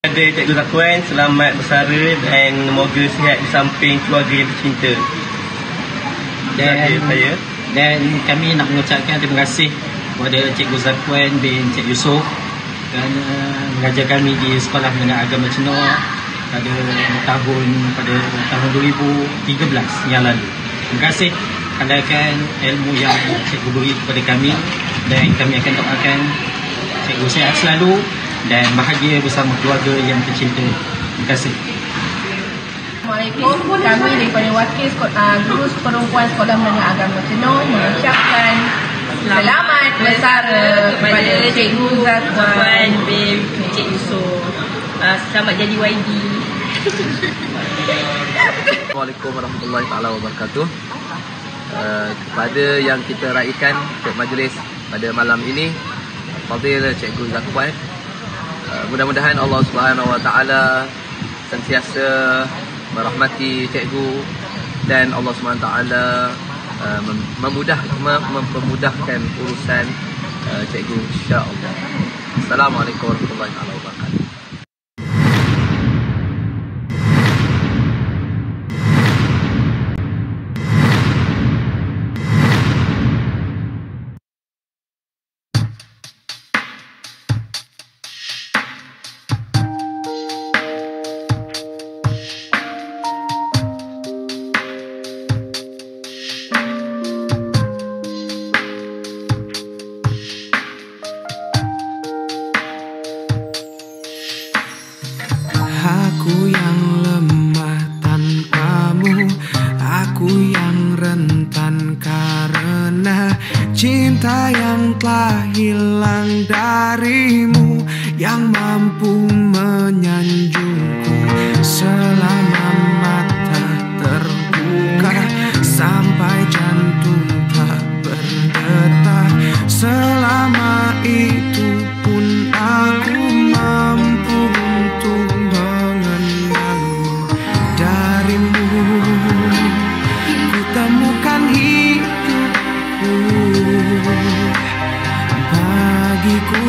Ada Cikgu Zakwan, selamat bersara dan semoga sihat di samping keluarga yang tercinta. Dan kami nak mengucapkan terima kasih kepada Cikgu Zakwan bin Cik Yusof kerana mengajar kami di Sekolah Menengah Agama Cenoak pada tahun 2013 yang lalu. Terima kasih akan ilmu yang Cikgu beri kepada kami, dan kami akan doakan Cikgu sihat selalu dan bahagia bersama keluarga yang tercinta. Terima kasih. Assalamualaikum. Kami daripada wakil guru perempuan Sekolah Menengah Agama Cenoak mengucapkan selamat bersara kepada Cikgu Zakwan bin Cik Yusof. Selamat jadi YB. Assalamualaikum warahmatullahi wabarakatuh. Kepada yang kita raikan untuk majlis pada malam ini, Fadil Cikgu Zakwan, mudah-mudahan Allah Subhanahu Wa Taala sentiasa merahmati cikgu dan Allah Subhanahu Wa Taala mempermudahkan urusan cikgu, insya-Allah. Assalamualaikum warahmatullahi wabarakatuh. Aku yang lemah tanpamu, aku yang rentan karena cinta yang telah hilang darimu, yang mampu menyanjungku selama mata terbuka sampai jantung tak berdetak. Selama itu pun aku mampu untuk mengenalmu. Darimu ku temukan hidupku, bagiku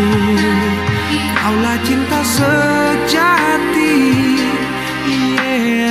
kaulah cinta sejati. Yeah.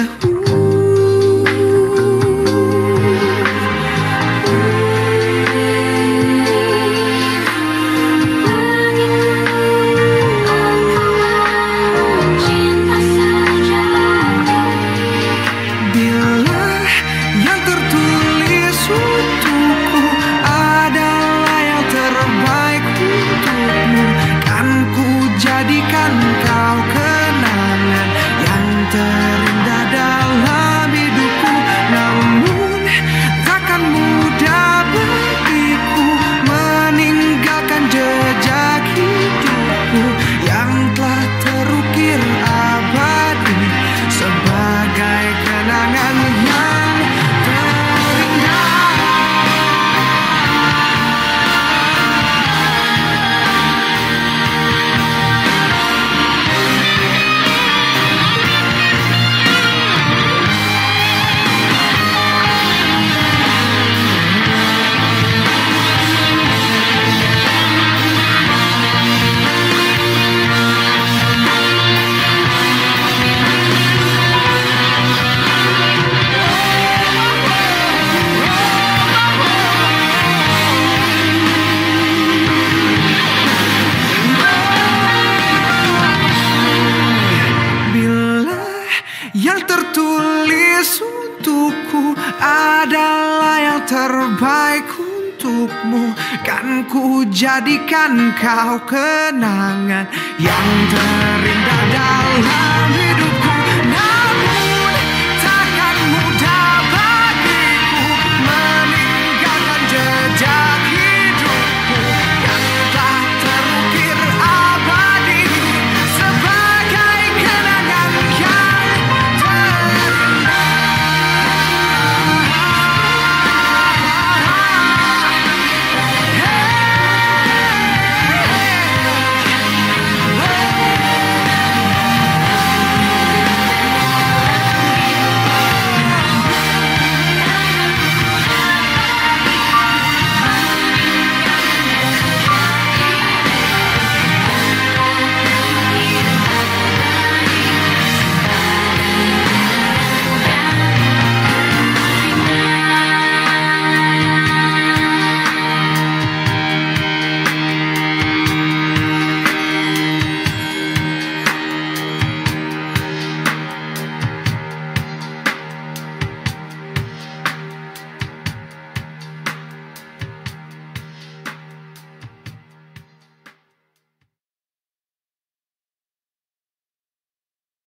Jadikan kau kenangan yang terindah dalam hidupku. Namun takkan mudah bagiku meninggalkan jejak hidupku yang telah terukir abadi sebagai kenangan yang terindah. Yang tertulis untukku adalah yang terbaik untukmu, kan ku jadikan kau kenangan yang terindah dalam